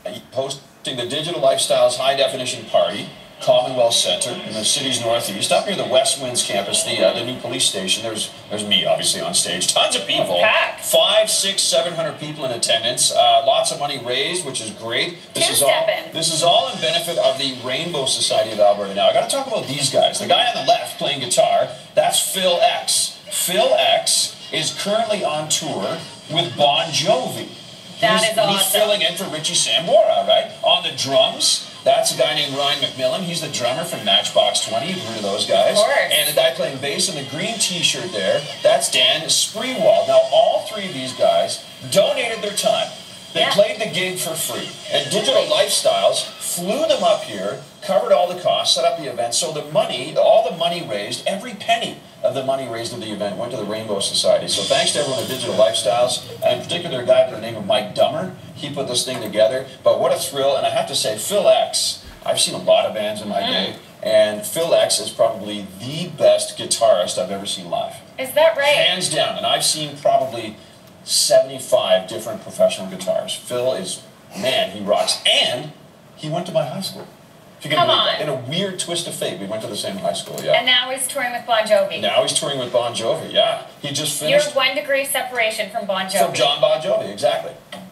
hosting the Digital Lifestyles High Definition Party, Commonwealth Center in the city's northeast, up near the West Winds campus, the new police station. There's me, obviously, on stage. Tons of people. 500, 600, 700 people in attendance. Lots of money raised, which is great. This is all in benefit of the Rainbow Society of Alberta. Now, I got to talk about these guys. The guy on the left playing guitar, that's Phil X. Phil X is currently on tour with Bon Jovi. He's filling in for Richie Sambora, right? On the drums, that's a guy named Ryan McMillan. He's the drummer from Matchbox 20. You've heard of those guys. Of course. And the guy playing bass in the green t-shirt there, that's Dan Spreewald. Now, all three of these guys donated their time. They played the gig for free. And Digital Lifestyles flew them up here, covered all the costs, set up the event. So the money, all the money raised, every penny of the money raised at the event went to the Rainbow Society. So thanks to everyone at Digital Lifestyles, and in particular a guy by the name of Mike Dummer. He put this thing together. But what a thrill. And I have to say, Phil X, I've seen a lot of bands in my day, and Phil X is probably the best guitarist I've ever seen live. Is that right? Hands down. And I've seen probably 75 different professional guitars. Phil is, man, he rocks. And he went to my high school. Come on. In a weird twist of fate, we went to the same high school, And now he's touring with Bon Jovi. Now he's touring with Bon Jovi, He just finished. You're 1 degray separation from Bon Jovi. From John Bon Jovi, exactly.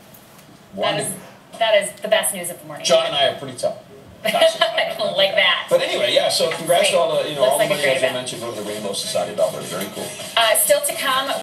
That is the best news of the morning. John and I are pretty tough. Like that. But anyway, so congrats to all the, all the like money, as I mentioned, go to the Rainbow Society of Alberta. Very cool. Still to come.